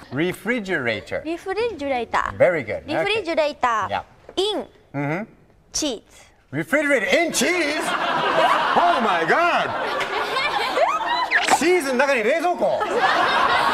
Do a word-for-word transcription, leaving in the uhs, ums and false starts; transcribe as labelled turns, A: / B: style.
A: refrigerator.
B: refrigerator.
A: Very good.
B: refrigerator.
A: Yeah.
B: in cheese.
A: Refrigerator in cheese? Oh my god! チーズの中に冷蔵庫